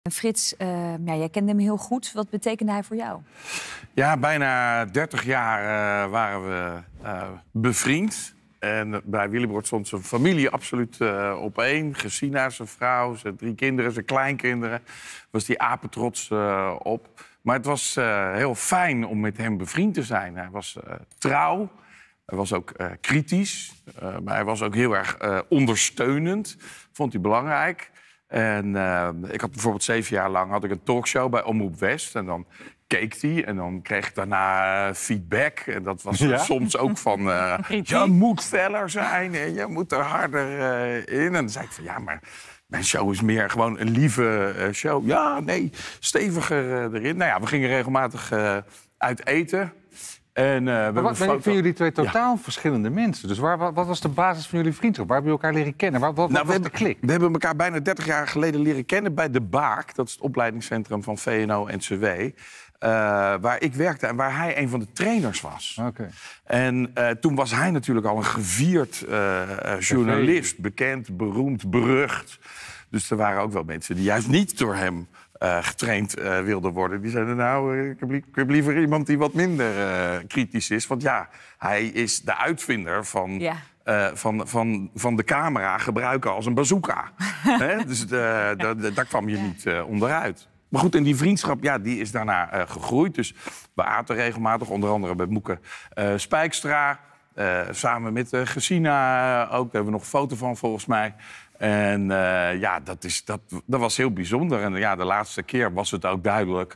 Frits, jij kende hem heel goed. Wat betekende hij voor jou? Ja, bijna 30 jaar waren we bevriend. En bij Willybord stond zijn familie absoluut op één. Gesina, zijn vrouw, zijn 3 kinderen, zijn kleinkinderen. Was die apetrots op. Maar het was heel fijn om met hem bevriend te zijn. Hij was trouw. Hij was ook kritisch. Maar hij was ook heel erg ondersteunend. Vond hij belangrijk. En ik had bijvoorbeeld 7 jaar lang had ik een talkshow bij Omroep West. En dan keek hij en dan kreeg ik daarna feedback. En dat was soms ook van, je moet feller zijn en je moet er harder in. En dan zei ik van, ja, maar mijn show is meer gewoon een lieve show. Ja, nee, steviger erin. Nou ja, we gingen regelmatig uit eten. En, maar vinden jullie 2 totaal verschillende mensen? Dus wat was de basis van jullie vriendschap? Waar hebben jullie elkaar leren kennen? Wat was de klik? We hebben elkaar bijna 30 jaar geleden leren kennen bij De Baak. Dat is het opleidingscentrum van VNO-NCW. Waar ik werkte en waar hij een van de trainers was. Okay. En toen was hij natuurlijk al een gevierd journalist. Bekend, beroemd, berucht. Dus er waren ook wel mensen die juist niet door hem getraind wilden worden. Die zeiden, nou, ik heb liever iemand die wat minder kritisch is. Want ja, hij is de uitvinder van de camera gebruiken als een bazooka. Dus daar kwam je niet onderuit. Maar goed, en die vriendschap die is daarna gegroeid. Dus we aten regelmatig, onder andere bij Moeke Spijkstra. Samen met Gesina ook. Daar hebben we nog een foto van, volgens mij. En dat was heel bijzonder. En de laatste keer was het ook duidelijk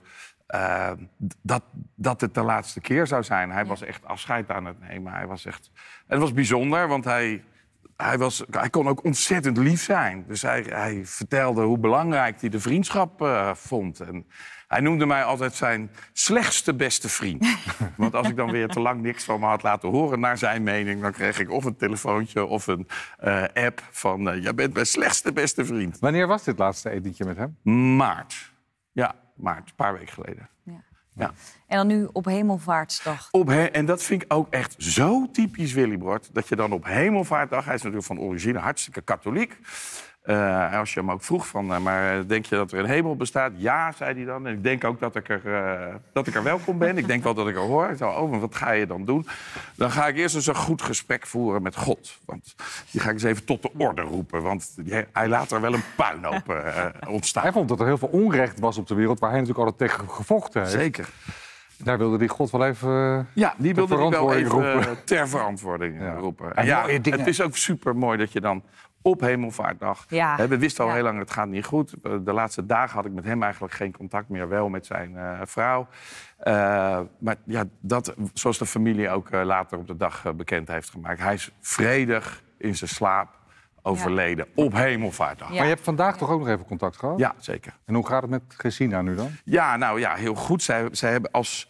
dat het de laatste keer zou zijn. Hij was echt afscheid aan het nemen. Het was bijzonder, want hij kon ook ontzettend lief zijn. Dus hij vertelde hoe belangrijk hij de vriendschap vond. En hij noemde mij altijd zijn slechtste beste vriend. Want als ik dan weer te lang niks van me had laten horen naar zijn mening, dan kreeg ik of een telefoontje of een app van jij bent mijn slechtste beste vriend. Wanneer was dit laatste etentje met hem? Maart. Ja, maart. Een paar weken geleden. Ja. En dan nu op Hemelvaartsdag. En dat vind ik ook echt zo typisch Willybord. Dat je dan op Hemelvaartdag... Hij is natuurlijk van origine hartstikke katholiek. Als je hem ook vroeg van... maar denk je dat er een hemel bestaat? Ja, zei hij dan. En ik denk ook dat ik er welkom ben. Ik denk wel dat ik er hoor. Ik zei, maar wat ga je dan doen? Dan ga ik eerst eens een goed gesprek voeren met God. Want die ga ik eens even tot de orde roepen. Want hij laat er wel een puinhoop ontstaan. Hij vond dat er heel veel onrecht was op de wereld... waar hij natuurlijk altijd tegen gevochten heeft. Zeker. Daar wilde die God wel even die wilde hij wel even ter verantwoording roepen. En het is ook super mooi dat je dan op Hemelvaartdag... we wisten al heel lang, het gaat niet goed. De laatste dagen had ik met hem eigenlijk geen contact meer. Wel met zijn vrouw. Maar zoals de familie ook later op de dag bekend heeft gemaakt... hij is vredig in zijn slaap overleden op Hemelvaartdag. Maar je hebt vandaag toch ook nog even contact gehad? Ja, zeker. En hoe gaat het met Gesina nu dan? Ja, heel goed. Zij hebben als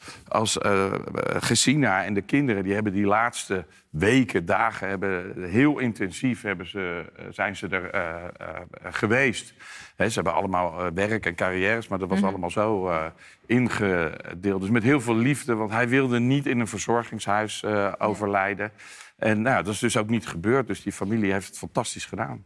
Gesina en de kinderen... die hebben die laatste weken, dagen... heel intensief zijn ze er geweest. Ze hebben allemaal werk en carrières... maar dat was allemaal zo ingedeeld. Dus met heel veel liefde, want hij wilde niet in een verzorgingshuis overlijden... En dat is dus ook niet gebeurd. Dus die familie heeft het fantastisch gedaan.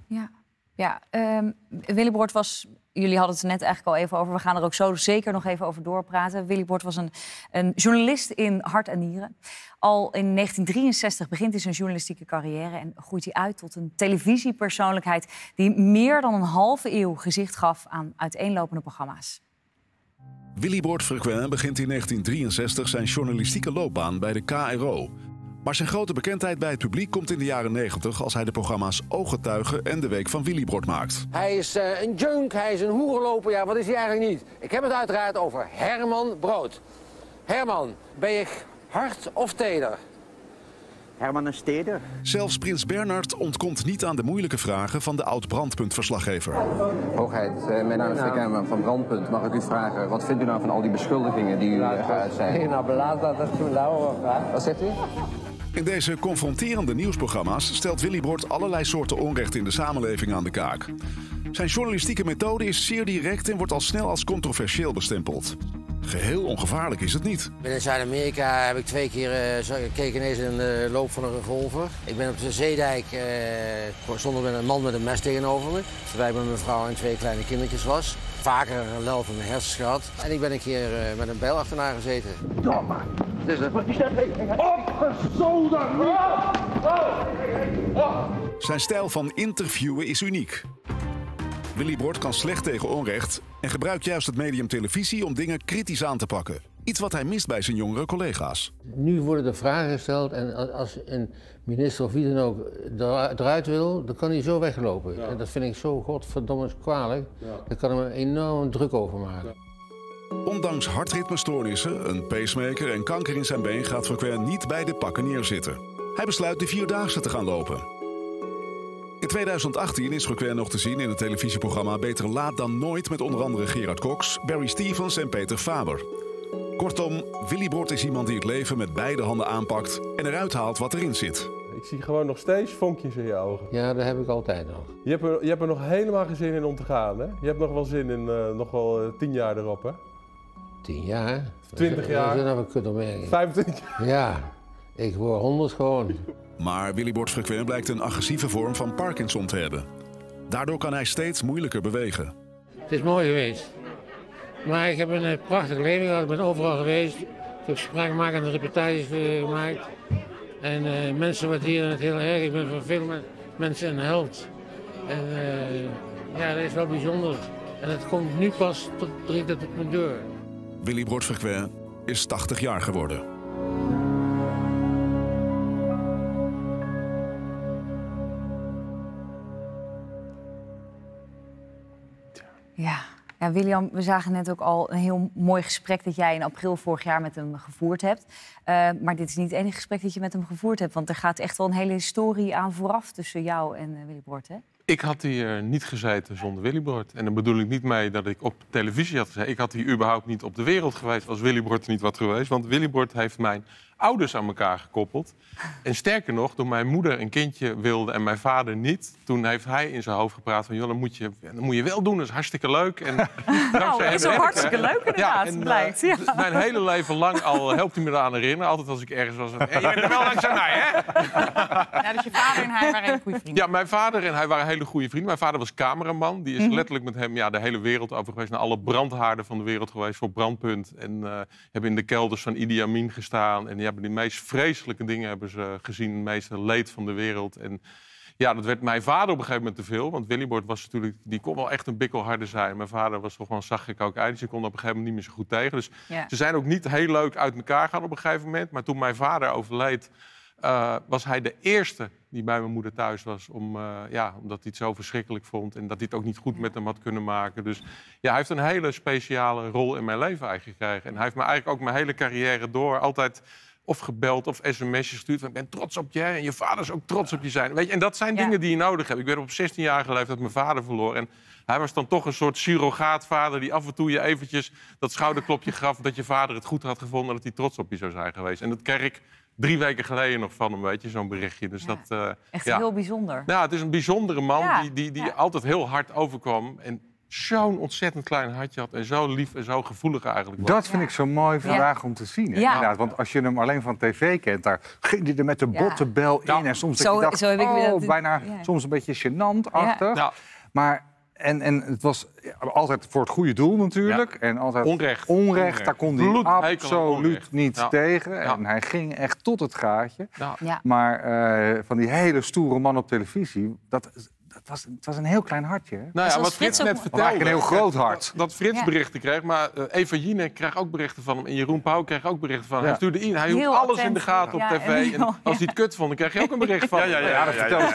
Willybord was... Jullie hadden het er net eigenlijk al even over. We gaan er ook zo zeker nog even over doorpraten. Willybord was een journalist in hart en nieren. Al in 1963 begint hij zijn journalistieke carrière... en groeit hij uit tot een televisiepersoonlijkheid... die meer dan een halve eeuw gezicht gaf aan uiteenlopende programma's. Willybord Frequin begint in 1963 zijn journalistieke loopbaan bij de KRO... Maar zijn grote bekendheid bij het publiek komt in de jaren 90... als hij de programma's Ooggetuigen en De Week van Willybord maakt. Hij is een junk, hij is een hoerenloper. Ja, wat is hij eigenlijk niet? Ik heb het uiteraard over Herman Brood. Herman, ben je hard of teder? Herman is teder. Zelfs prins Bernhard ontkomt niet aan de moeilijke vragen... van de oud-Brandpunt-verslaggever. Hoogheid, mijn naam is Rick van Brandpunt. Mag ik u vragen, wat vindt u nou van al die beschuldigingen die u geuit zijn? Wat zegt u? In deze confronterende nieuwsprogramma's stelt Willybord allerlei soorten onrecht in de samenleving aan de kaak. Zijn journalistieke methode is zeer direct en wordt al snel als controversieel bestempeld. Geheel ongevaarlijk is het niet. In Zuid-Amerika heb ik 2 keer keek ineens in de loop van een revolver. Ik ben op de Zeedijk, stond er een man met een mes tegenover me. Terwijl ik met mijn vrouw en 2 kleine kindertjes was. Vaker een lel van mijn hersens gehad. En ik ben een keer met een bijl achterna gezeten. Domme. Opgezoden! Zijn stijl van interviewen is uniek. Willy Bord kan slecht tegen onrecht en gebruikt juist het medium televisie om dingen kritisch aan te pakken. Iets wat hij mist bij zijn jongere collega's. Nu worden er vragen gesteld en als een minister of wie dan ook eruit wil, dan kan hij zo weglopen. Ja. En dat vind ik zo godverdomme kwalijk. Ja. Daar kan hij me enorm druk over maken. Ja. Ondanks hartritmestoornissen, een pacemaker en kanker in zijn been gaat Frequin niet bij de pakken neerzitten. Hij besluit de 4-daagse te gaan lopen. In 2018 is Frequin nog te zien in het televisieprogramma Beter Laat dan Nooit met onder andere Gerard Cox, Barry Stevens en Peter Faber. Kortom, Willy Bord is iemand die het leven met beide handen aanpakt en eruit haalt wat erin zit. Ik zie gewoon nog steeds vonkjes in je ogen. Ja, dat heb ik altijd nog. Je hebt er nog helemaal geen zin in om te gaan, hè? Je hebt nog wel zin in nog wel 10 jaar erop, hè? 10 jaar? 20 jaar? Dat is nou een kutopmerking. 25 jaar? Ja, ik word 100 gewoon. Maar Willy Bord Frequin blijkt een agressieve vorm van Parkinson te hebben. Daardoor kan hij steeds moeilijker bewegen. Het is mooi geweest. Maar ik heb een prachtig leven gehad. Ik ben overal geweest. Ik heb spraakmakende reportages gemaakt. En mensen waarderen het heel erg. Ik ben voor veel mensen een held. En ja, dat is wel bijzonder. En het komt nu pas tot mijn deur. Willy Bord Frequin is 80 jaar geworden. Ja, William, we zagen net ook al een heel mooi gesprek dat jij in april vorig jaar met hem gevoerd hebt. Maar dit is niet het enige gesprek dat je met hem gevoerd hebt. Want er gaat echt wel een hele historie aan vooraf tussen jou en Willy Bord, hè? Ik had hier niet gezeten zonder Willy Bord. En dan bedoel ik niet mee dat ik op televisie had gezeten. Ik had hier überhaupt niet op de wereld geweest als Willy Bord niet wat geweest. Want Willy Bord heeft mijn ouders aan elkaar gekoppeld. En sterker nog, toen mijn moeder een kindje wilde en mijn vader niet... toen heeft hij in zijn hoofd gepraat van... joh, dat moet je wel doen, dat is hartstikke leuk. En nou, dat is ook hartstikke leuk inderdaad, blijkt. Ja. Mijn hele leven lang al helpt hij me eraan herinneren. Altijd als ik ergens was... je bent er wel langzaam naar, hè? Ja, dus je vader en hij waren hele goede vrienden. Ja, mijn vader en hij waren hele goede vrienden. Mijn vader was cameraman. Die is letterlijk met hem de hele wereld over geweest. Naar alle brandhaarden van de wereld geweest voor Brandpunt. En hebben in de kelders van Idi Amin gestaan. En die hebben de meest vreselijke dingen hebben ze gezien. Het meeste leed van de wereld. En ja, dat werd mijn vader op een gegeven moment te veel. Want Willy Bord was natuurlijk, die kon wel echt een bikkelharde zijn. Mijn vader was toch wel een zachtgek ook uit. Dus ik kon op een gegeven moment niet meer zo goed tegen. Dus ze zijn ook niet heel leuk uit elkaar gegaan op een gegeven moment. Maar toen mijn vader overleed... was hij de eerste die bij mijn moeder thuis was. Omdat hij het zo verschrikkelijk vond. En dat hij het ook niet goed met hem had kunnen maken. Dus ja, hij heeft een hele speciale rol in mijn leven eigenlijk gekregen. En hij heeft me eigenlijk ook mijn hele carrière door altijd... of gebeld of sms'jes gestuurd van... ik ben trots op je en je vader is ook trots op je zijn. Weet je, en dat zijn dingen die je nodig hebt. Ik werd op 16-jarige leeftijd mijn vader verloren. En hij was dan toch een soort surrogaatvader... die af en toe je eventjes dat schouderklopje gaf... dat je vader het goed had gevonden... dat hij trots op je zou zijn geweest. En dat kreeg ik 3 weken geleden nog van hem, weet je, zo'n berichtje. Dus dat, echt heel bijzonder. Nou, het is een bijzondere man die altijd heel hard overkwam... En zo'n ontzettend klein hartje had en zo lief en zo gevoelig eigenlijk was. Dat vind ik zo mooi vandaag om te zien. Hè? Ja. Want als je hem alleen van tv kent, daar ging hij er met de bottenbel in. En soms bijna soms een beetje gênant-achtig. Ja. Maar, en het was altijd voor het goede doel natuurlijk. Ja. En altijd onrecht, daar kon hij absoluut niet tegen. Ja. En hij ging echt tot het gaatje. Ja. Ja. Maar van die hele stoere man op televisie... Het was een heel klein hartje. Hè? Nou ja, wat Frits net vertelde... een heel groot hart. Dat Frits berichten kreeg, maar Eva Jinek kreeg ook berichten van hem. En Jeroen Pauw kreeg ook berichten van hem. Hij stuurde in, hij hield alles in de gaten op tv. En als hij het kut vond, dan kreeg je ook een bericht van hem. Ja, dat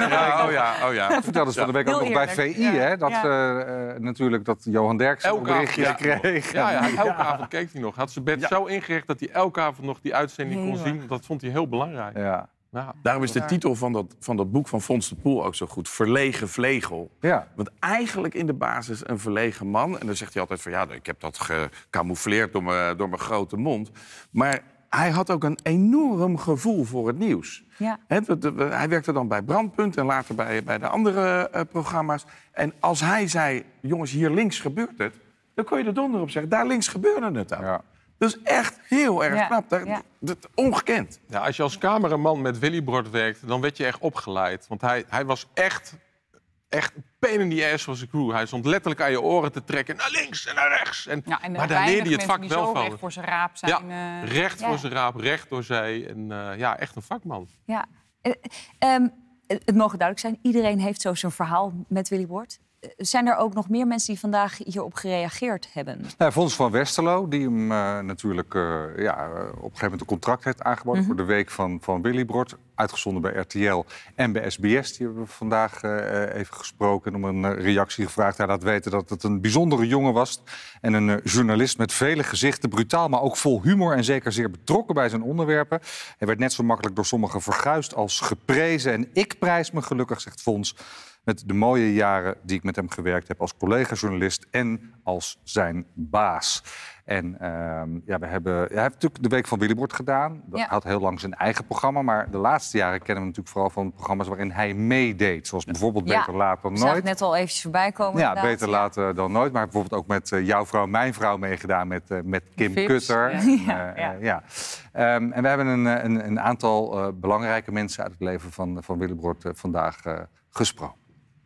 vertelde ze van de week ook nog bij VI. Hè? Dat natuurlijk dat Johan Derksen een berichtje kreeg. Ja, elke avond keek hij nog. Had zijn bed zo ingericht dat hij elke avond nog die uitzending kon zien. Dat vond hij heel belangrijk. Ja. Ja. Daarom is de titel van dat boek van Fons de Poel ook zo goed. Verlegen vlegel. Ja. Want eigenlijk in de basis een verlegen man. En dan zegt hij altijd van ja, ik heb dat gecamoufleerd door mijn grote mond. Maar hij had ook een enorm gevoel voor het nieuws. Ja. Hij werkte dan bij Brandpunt en later bij de andere programma's. En als hij zei, jongens, hier links gebeurt het... dan kon je er donder op zeggen, daar links gebeurde het ook. Ja. Dus echt heel erg knap. Dat ongekend. Ja, als je als cameraman met Willy Bord werkt, dan werd je echt opgeleid. Want hij was echt echt pain in the ass was de crew. Hij stond letterlijk aan je oren te trekken. Naar links en naar rechts. Maar daar leerde je het vak wel van. Recht voor zijn raap zijn. Ja, recht voor zijn raap, recht door zij. En echt een vakman. Ja. Het mogen duidelijk zijn, iedereen heeft zo zijn verhaal met Willy Bord. Zijn er ook nog meer mensen die vandaag hierop gereageerd hebben? Fons van Westerlo, die hem natuurlijk op een gegeven moment een contract heeft aangeboden voor de week van Willy Bord. Uitgezonden bij RTL en bij SBS. Die hebben we vandaag even gesproken en om een reactie gevraagd. Hij laat weten dat het een bijzondere jongen was. En een journalist met vele gezichten, brutaal, maar ook vol humor en zeker zeer betrokken bij zijn onderwerpen. Hij werd net zo makkelijk door sommigen verguisd als geprezen. En ik prijs me gelukkig, zegt Fons, met de mooie jaren die ik met hem gewerkt heb als collega-journalist en als zijn baas. En hij heeft natuurlijk de Week van Willy Bord gedaan. Hij had heel lang zijn eigen programma. Maar de laatste jaren kennen we natuurlijk vooral van programma's waarin hij meedeed. Zoals bijvoorbeeld Beter Laat dan Nooit. Ik zag het net al eventjes voorbij komen. Ja, Beter Laat dan Nooit. Maar bijvoorbeeld ook met Jouw Vrouw, Mijn Vrouw meegedaan met Kim Kutter. En we hebben een aantal belangrijke mensen uit het leven van Willy Bord vandaag gesproken.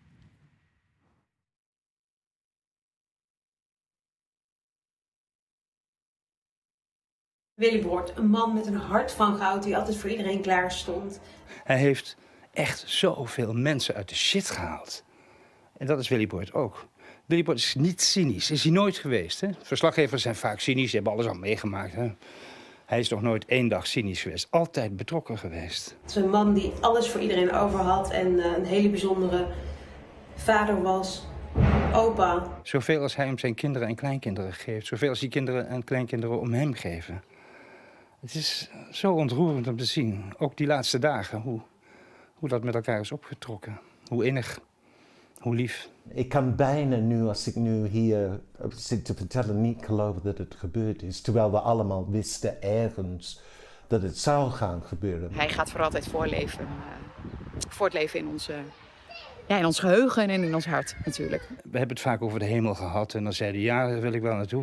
Willy Bord, een man met een hart van goud die altijd voor iedereen klaar stond. Hij heeft echt zoveel mensen uit de shit gehaald. En dat is Willy Bord ook. Willy Bord is niet cynisch, is hij nooit geweest. Hè? Verslaggevers zijn vaak cynisch, die hebben alles al meegemaakt. Hè? Hij is nog nooit 1 dag cynisch geweest, altijd betrokken geweest. Het is een man die alles voor iedereen over had en een hele bijzondere vader was. Opa. Zoveel als hij hem zijn kinderen en kleinkinderen geeft, zoveel als die kinderen en kleinkinderen om hem geven. Het is zo ontroerend om te zien, ook die laatste dagen, hoe dat met elkaar is opgetrokken. Hoe innig, hoe lief. Ik kan bijna nu, als ik nu hier zit te vertellen, niet geloven dat het gebeurd is. Terwijl we allemaal wisten ergens dat het zou gaan gebeuren. Hij gaat voor altijd voortleven in ons geheugen en in ons hart natuurlijk. We hebben het vaak over de hemel gehad en dan zeiden ja, daar wil ik wel naartoe.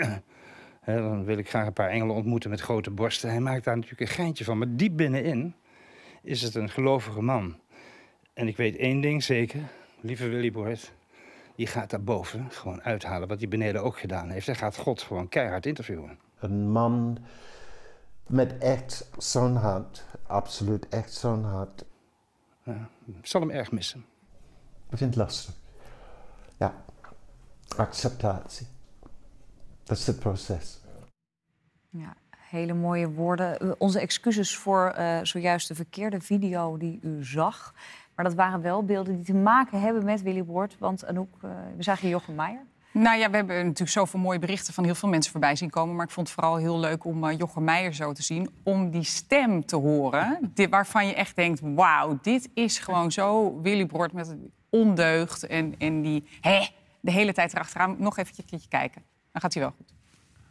Dan wil ik graag een paar engelen ontmoeten met grote borsten. Hij maakt daar natuurlijk een geintje van. Maar diep binnenin is het een gelovige man. En ik weet 1 ding zeker, lieve Willy Bord, die gaat daarboven gewoon uithalen wat hij beneden ook gedaan heeft. Hij gaat God gewoon keihard interviewen. Een man met echt zo'n hart, absoluut echt zo'n hart. Ja, ik zal hem erg missen. Ik vind het lastig. Ja, acceptatie. Dat is het proces. Ja, hele mooie woorden. Onze excuses voor zojuist de verkeerde video die u zag. Maar dat waren wel beelden die te maken hebben met Willy Bord. Want Anouk, we zagen Jochem Meijer. Nou ja, we hebben natuurlijk zoveel mooie berichten van heel veel mensen voorbij zien komen. Maar ik vond het vooral heel leuk om Jochem Meijer zo te zien. Om die stem te horen. Waarvan je echt denkt, wauw, dit is gewoon zo Willy Bord met ondeugd. En die de hele tijd erachteraan. Nog even een keertje kijken. Dan gaat hij wel goed.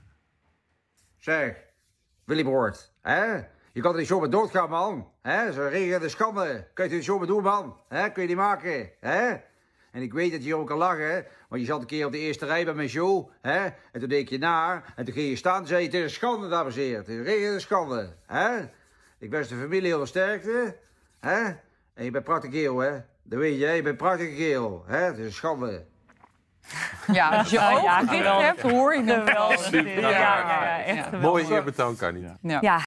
Zeg, Willy Bord, hè? Je kan er niet zomaar doodgaan, man. Hè? Zo'n regen de schande. Kun je het niet zomaar doen, man? Hè? Kun je niet maken, hè? En ik weet dat je hier ook kan lachen, want je zat een keer op de eerste rij bij mijn show, hè? En toen deed ik je naar, en toen ging je staan en zei je, het is een schande, dames en heren. Het is een regen de schande, hè? Ik wens de familie heel veel sterkte, hè? En je bent een prachtige kerel, hè? Dat weet je, je bent een prachtige kerel, hè? Het is een schande. Ja, als je ook dit hebt, hoor je hem wel. Super. Ja, echt geweldig. Mooi eerbetoon kan niet. Ja.